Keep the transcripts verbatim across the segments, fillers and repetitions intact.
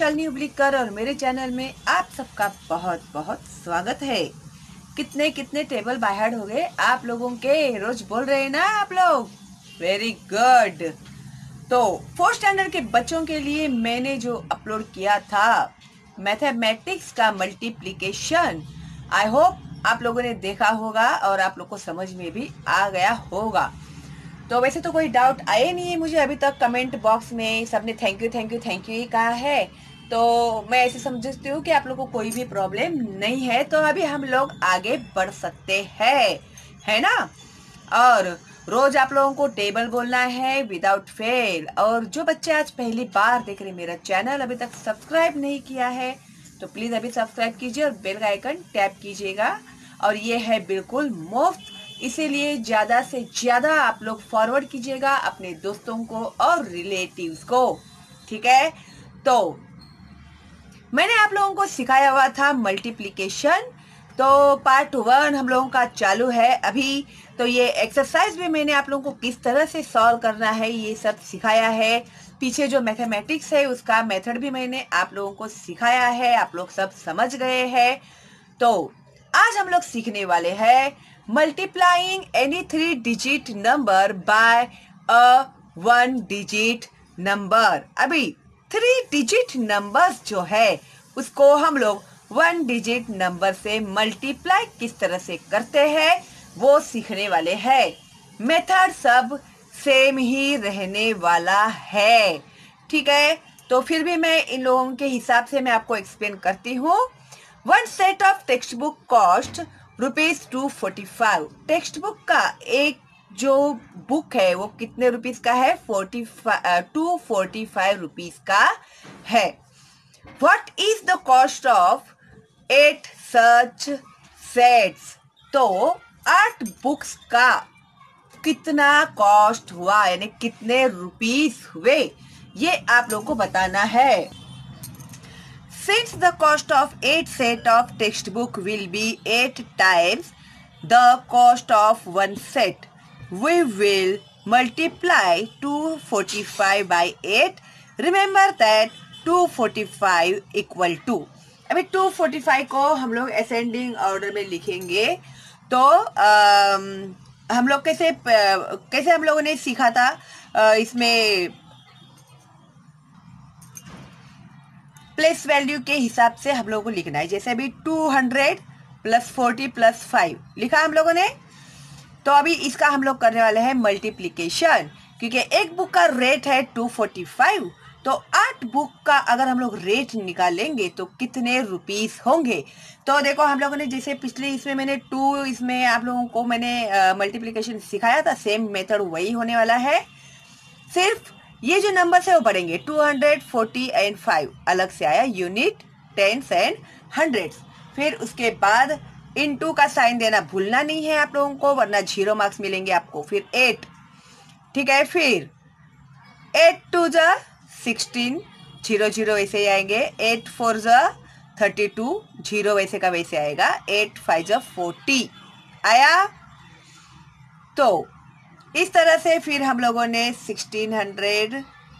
शालिनी उबलीकर और मेरे चैनल में आप सबका बहुत बहुत स्वागत है। कितने कितने टेबल बाय हार्ट हो गए आप लोगों के, रोज बोल रहे हैं ना आप लोग। Very good. तो फोर्थ स्टैंडर्ड के बच्चों के लिए मैंने जो अपलोड किया था मैथमेटिक्स का मल्टीप्लिकेशन, आई होप आप लोगों ने देखा होगा और आप लोग को समझ में भी आ गया होगा। तो वैसे तो कोई डाउट आए नहीं है मुझे अभी तक। कमेंट बॉक्स में सबने thank you thank you thank you ही कहा है, तो मैं ऐसे समझती हूँ कि आप लोगों को कोई भी प्रॉब्लम नहीं है। तो अभी हम लोग आगे बढ़ सकते हैं, है ना। और रोज आप लोगों को टेबल बोलना है विदाउट फेल। और जो बच्चे आज पहली बार देख रहे मेरा चैनल, अभी तक सब्सक्राइब नहीं किया है तो प्लीज अभी सब्सक्राइब कीजिए और बेल का आइकन टैप कीजिएगा। और ये है बिल्कुल मुफ्त, इसीलिए ज्यादा से ज्यादा आप लोग फॉरवर्ड कीजिएगा अपने दोस्तों को और रिलेटिव्स को, ठीक है। तो मैंने आप लोगों को सिखाया हुआ था मल्टीप्लिकेशन, तो पार्ट वन हम लोगों का चालू है अभी। तो ये एक्सरसाइज भी मैंने आप लोगों को किस तरह से सॉल्व करना है ये सब सिखाया है। पीछे जो मैथमेटिक्स है उसका मेथड भी मैंने आप लोगों को सिखाया है, आप लोग सब समझ गए हैं। तो आज हम लोग सीखने वाले हैं multiplying any three digit number by a one digit number. अभी थ्री डिजिट नंबर्स जो है उसको हम लोग वन डिजिट नंबर से मल्टीप्लाई किस तरह से करते हैं वो सीखने वाले हैं। मेथड सब सेम ही रहने वाला है, ठीक है। तो फिर भी मैं इन लोगों के हिसाब से मैं आपको एक्सप्लेन करती हूँ। One set of text book cost rupees two forty five. Text book का एक जो बुक है वो कितने रुपीस का है? Forty two forty five rupees का है। What is the cost of eight such sets? तो आठ बुक्स का कितना कॉस्ट हुआ, यानी कितने रुपीस हुए, ये आप लोगों को बताना है। Since the cost of eight set of textbook will be eight times the cost of one set, we will multiply two forty-five by eight. Remember that two forty-five equal to, अभी two forty-five को हम लोग ascending order में लिखेंगे। तो आम, हम लोग कैसे कैसे हम लोगों ने सीखा था आ, इसमें प्लेस वैल्यू के हिसाब से हम लोगों को लिखना है। जैसे अभी two hundred plus forty plus five लिखा हम लोगों ने, तो अभी इसका हम लोग करने वाले हैं मल्टीप्लिकेशन। क्योंकि एक बुक का रेट है टू फोर्टी फाइव, तो आठ बुक का अगर हम लोग रेट निकालेंगे तो कितने रुपीस होंगे। तो देखो हम लोगों ने जैसे पिछले इसमें मैंने टू इसमें आप लोगों को मैंने मल्टीप्लिकेशन सिखाया था, सेम मेथड वही होने वाला है। सिर्फ ये जो नंबर है वो बढ़ेंगे, two hundred forty and five अलग से आया, यूनिट टेंस एंड हंड्रेड्स। फिर उसके बाद इनटू का साइन देना भूलना नहीं है आप लोगों को, वरना जीरो मार्क्स मिलेंगे आपको। फिर एट, ठीक है। फिर एट टू जा सिक्सटीन, जीरो जीरो वैसे ही आएंगे। एट फोर जा थर्टी टू, जीरो वैसे का वैसे आएगा। एट फाइव जा फोर्टी आया। तो इस तरह से फिर हम लोगों ने sixteen hundred,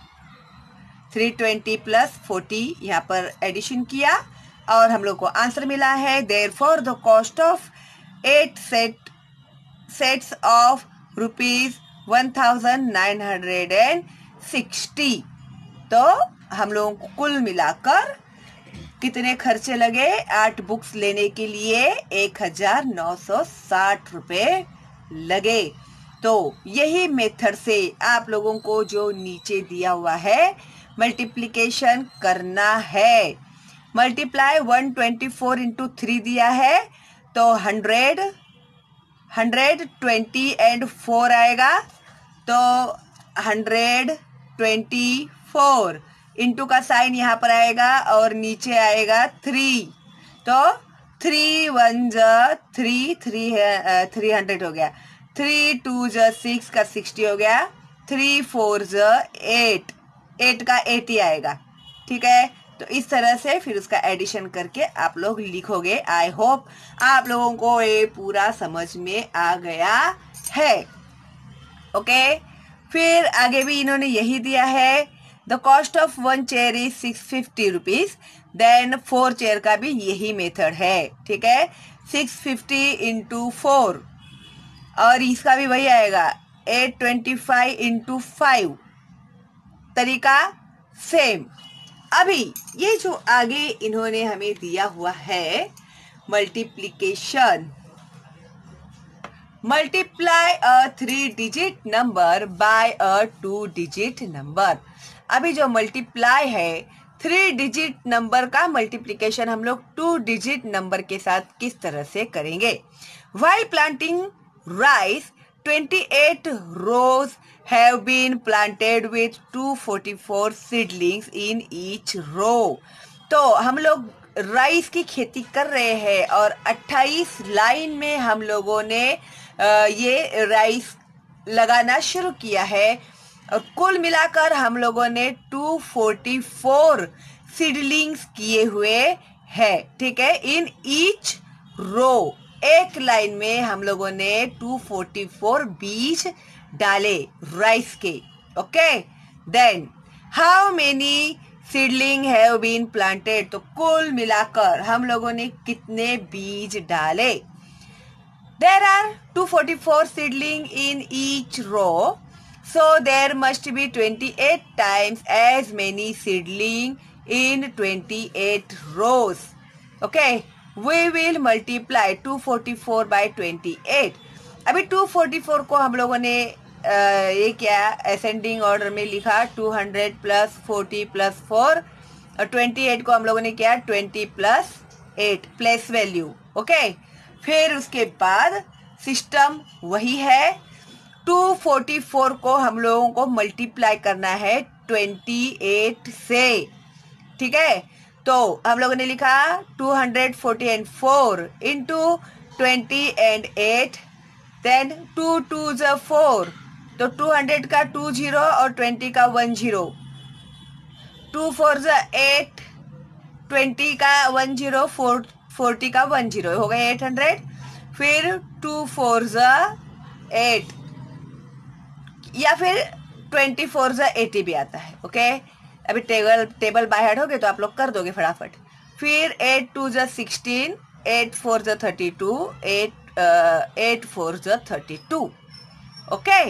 three twenty plus forty यहाँ पर एडिशन किया और हम लोग को आंसर मिला है। Therefore the cost of eight set sets of rupees one thousand nine hundred and sixty. तो हम लोगों को कुल मिलाकर कितने खर्चे लगे आठ बुक्स लेने के लिए? एक हजार नौ सौ साठ रुपये लगे। तो यही मेथड से आप लोगों को जो नीचे दिया हुआ है मल्टीप्लिकेशन करना है। Multiply one twenty four into three दिया है, तो hundred hundred twenty and four आएगा। तो हंड्रेड ट्वेंटी फोर इंटू का साइन यहाँ पर आएगा और नीचे आएगा थ्री। तो थ्री वन जा थ्री, थ्री थ्री हंड्रेड हो गया। थ्री टू जा सिक्स का सिक्सटी हो गया। थ्री फोर जा एट, एट का एटी आएगा, ठीक है। तो इस तरह से फिर उसका एडिशन करके आप लोग लिखोगे। आई होप आप लोगों को ये पूरा समझ में आ गया है, ओके। फिर आगे भी इन्होंने यही दिया है। The cost of one chair is six fifty rupees, then four chair का भी यही मेथड है, ठीक है, सिक्स फिफ्टी इंटू फोर, और इसका भी वही आएगा eight twenty five into five, तरीका सेम। अभी ये जो आगे इन्होंने हमें दिया हुआ है multiplication, multiply a three digit number by a two digit number. अभी जो मल्टीप्लाई है थ्री डिजिट नंबर का मल्टीप्लिकेशन हम लोग टू डिजिट नंबर के साथ किस तरह से करेंगे। While planting rice twenty-eight rows have been planted with two forty-four seedlings in each row। तो हम लोग राइस की खेती कर रहे हैं और अट्ठाईस लाइन में हम लोगों ने ये राइस लगाना शुरू किया है और कुल मिलाकर हम लोगों ने टू फोर्टी फोर सीडलिंग्स किए हुए हैं, ठीक है, इन ईच रो। एक लाइन में हम लोगों ने टू फोर्टी फोर बीज डाले राइस के, okay. Then how many seedling have been planted, तो कुल मिलाकर हम लोगों ने कितने बीज डाले। There are two forty four seedling in each row, so there must be twenty-eight times as many seedling in twenty-eight rows, okay। we will multiply two forty-four by twenty-eight। अभी two forty-four को हम लोगों ने आ, ये क्या ascending order में लिखा, two hundred plus forty plus four, और twenty-eight को हम लोगों ने क्या twenty plus eight place value, okay. फिर उसके बाद सिस्टम वही है, टू फोर्टी फोर को हम लोगों को मल्टीप्लाई करना है अट्ठाईस से, ठीक है। तो हम लोगों ने लिखा two forty and four into twenty and eight, then two two ज फोर, तो टू हंड्रेड का टू जीरो और ट्वेंटी का वन जीरो, टू फोर ज एट, ट्वेंटी का वन जीरो, फोर फोर्टी का वन जीरो, हो गए एट हंड्रेड। फिर टू फोर ज एट, या फिर ट्वेंटी फोर ज एटी भी आता है, ओके। अभी टेबल टेबल बाय हेड हो गए तो आप लोग कर दोगे फटाफट। फिर एट टू ज सिक्सटीन, एट फोर ज thirty two, eight eight four ज थर्टी टू, ओके।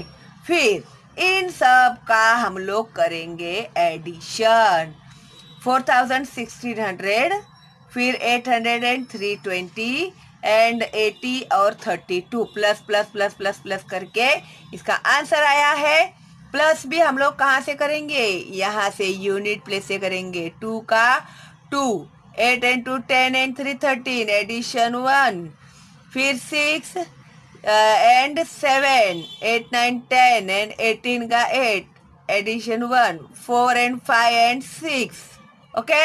फिर इन सब का हम लोग करेंगे addition, four thousand sixteen hundred, फिर eight hundred and three twenty and eighty और thirty two, plus plus plus plus plus करके इसका आंसर आया है। प्लस भी हम लोग कहाँ से करेंगे, यहाँ से यूनिट प्लेस से करेंगे। टू का two, eight and two ten and three thirteen, addition one, फिर six and seven, eight nine ten and eighteen का eight, addition one, four and five and six, okay.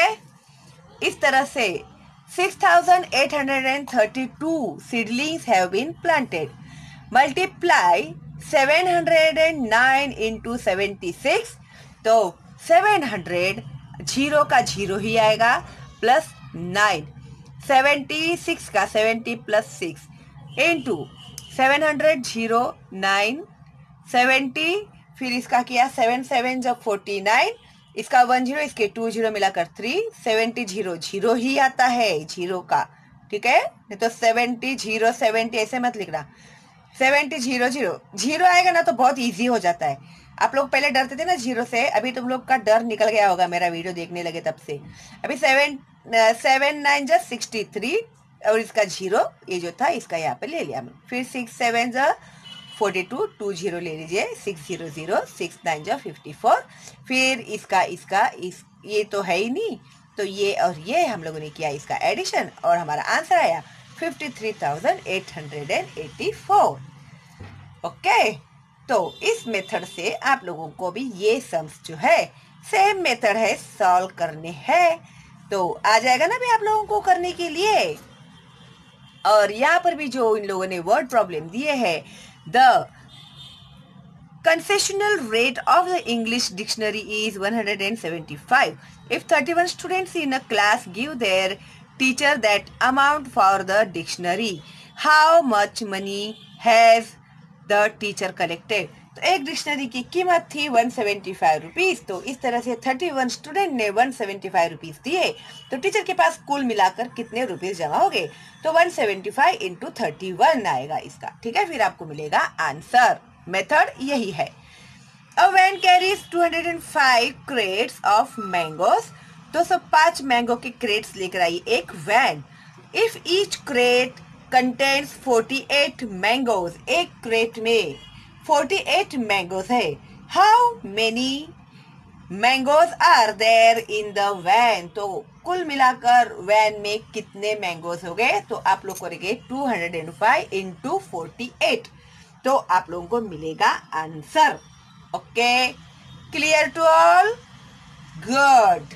इस तरह से six thousand eight hundred thirty-two seedlings have been planted. Multiply seven hundred nine into seventy-six, तो seven hundred zero का zero ही आएगा, plus nine, seventy-six का seventy plus six into seven hundred, zero nine, seventy, फिर इसका किया seven seven जब forty nine, इसका वन जीरो, इसके टू जीरो मिलाकर थ्री, सेवेंटी जीरो जीरो ही आता है जीरो का, ठीक है। नहीं तो सेवेंटी जीरो सेवेंटी ऐसे मत लिखना, सेवेंटी जीरो जीरो जीरो आएगा ना तो बहुत इजी हो जाता है। आप लोग पहले डरते थे ना जीरो से, अभी तुम लोग का डर निकल गया होगा, मेरा वीडियो देखने लगे तब से। अभी सेवन सेवन नाइन जा सिक्सटी थ्री और इसका जीरो ये जो था इसका यहाँ पे ले लिया। फिर सिक्स सेवन जा फोर्टी टू, टू जीरो ले लीजिए, six zero zero, six nine जा फिफ्टी फोर, फिर इसका इसका इस ये तो है ही नहीं, तो ये और ये हम लोगों ने किया इसका एडिशन और हमारा आंसर आया fifty three thousand eight hundred eighty four, okay. तो इस मेथड से आप लोगों को भी ये सम्स जो है सेम मेथड है सॉल्व करने हैं, तो आ जाएगा ना भी आप लोगों को करने के लिए। और यहाँ पर भी जो इन लोगों ने वर्ड प्रॉब्लम दिए हैं, the concessional rate of the English dictionary is one hundred seventy-five. If thirty-one students in a class give their teacher that amount for the dictionary, how much money has the teacher collected? तो एक dictionary की कीमत थी one seventy five rupees. तो इस तरह से thirty one student ने वन सेवेंटी फाइव रुपीज दिए, तो टीचर के पास कुल मिलाकर कितने रुपीज जमा हो गए? तो one seventy five into thirty one आएगा इसका, ठीक है। फिर आपको मिलेगा आंसर। मेथड यही है। A van carries two hundred five crates of mangoes। दो सौ पाँच मैंगो के क्रेट्स लेकर आई एक van. If each crate contains forty eight mangoes, एक क्रेट में फोर्टी एट मैंगोज है। How many mangoes are there in the van? तो कुल मिलाकर वैन में कितने मैंगोज हो गए? तो आप लोग करेंगे two hundred five into forty eight, तो आप लोगों को मिलेगा answer. Okay, clear to all? Good,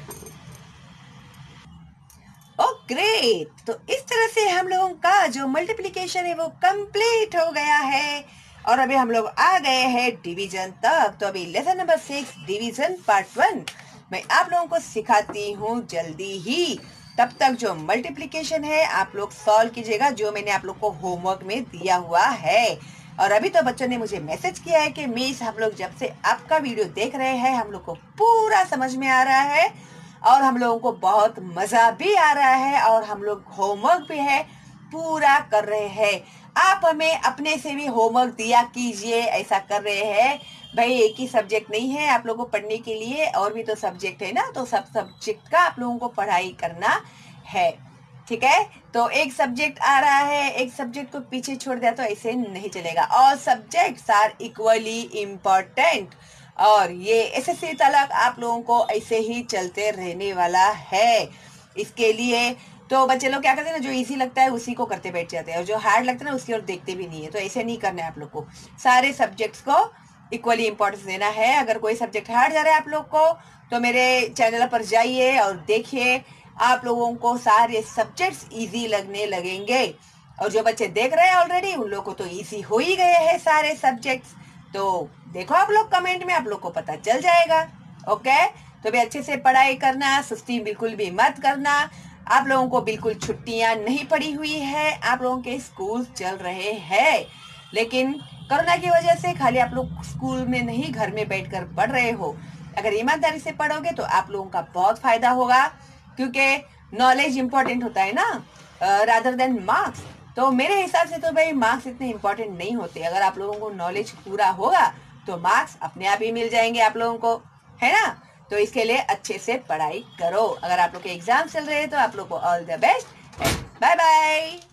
oh great. तो इस तरह से हम लोगों का जो मल्टीप्लिकेशन है वो कंप्लीट हो गया है और अभी हम लोग आ गए हैं डिवीजन तक। तो अभी lesson number six division part one मैं आप लोगों को सिखाती हूँ जल्दी ही। तब तक जो मल्टीप्लिकेशन है आप लोग सॉल्व कीजिएगा जो मैंने आप लोग को होमवर्क में दिया हुआ है। और अभी तो बच्चों ने मुझे मैसेज किया है कि मिस हम लोग जब से आपका वीडियो देख रहे हैं हम लोग को पूरा समझ में आ रहा है और हम लोगों को बहुत मजा भी आ रहा है और हम लोग होमवर्क भी है पूरा कर रहे हैं। आप हमें अपने से भी होमवर्क दिया कीजिए, ऐसा कर रहे हैं भाई। एक ही सब्जेक्ट नहीं है आप लोगों को पढ़ने के लिए, और भी तो सब्जेक्ट है ना, तो सब सब्जेक्ट का आप लोगों को पढ़ाई करना है, ठीक है। तो एक सब्जेक्ट आ रहा है, एक सब्जेक्ट को पीछे छोड़ दिया तो ऐसे नहीं चलेगा। और सब्जेक्ट्स आर इक्वली इम्पोर्टेंट और ये एसएससी तक आप लोगों को ऐसे ही चलते रहने वाला है। इसके लिए तो बच्चे लोग क्या करते हैं ना, जो इजी लगता है उसी को करते बैठ जाते हैं और जो हार्ड लगता है ना उसकी ओर देखते भी नहीं है। तो ऐसे नहीं करना है आप लोग को, सारे सब्जेक्ट्स को इक्वली इम्पोर्टेंस देना है। अगर कोई सब्जेक्ट हार्ड जा रहा है आप लोग को तो मेरे चैनल पर जाइए और देखिए, आप लोगों को सारे सब्जेक्ट्स इजी लगने लगेंगे। और जो बच्चे देख रहे हैं ऑलरेडी उन लोगों को तो इजी हो ही गए हैं सारे सब्जेक्ट्स। तो देखो आप लोग कमेंट में, आप लोग को पता चल जाएगा। ओके, तो भी अच्छे से पढ़ाई करना, सुस्ती बिल्कुल भी मत करना। आप लोगों को बिल्कुल छुट्टियां नहीं पड़ी हुई है, आप लोगों के स्कूल चल रहे हैं, लेकिन कोरोना की वजह से खाली आप लोग स्कूल में नहीं घर में बैठकर पढ़ रहे हो। अगर ईमानदारी से पढ़ोगे तो आप लोगों का बहुत फायदा होगा, क्योंकि नॉलेज इंपॉर्टेंट होता है ना रादर देन मार्क्स। तो मेरे हिसाब से तो भाई मार्क्स इतने इंपॉर्टेंट नहीं होते। अगर आप लोगों को नॉलेज पूरा होगा तो मार्क्स अपने आप ही मिल जाएंगे आप लोगों को, है ना। तो इसके लिए अच्छे से पढ़ाई करो। अगर आप लोग के एग्जाम चल रहे हैं तो आप लोग को all the best, bye bye.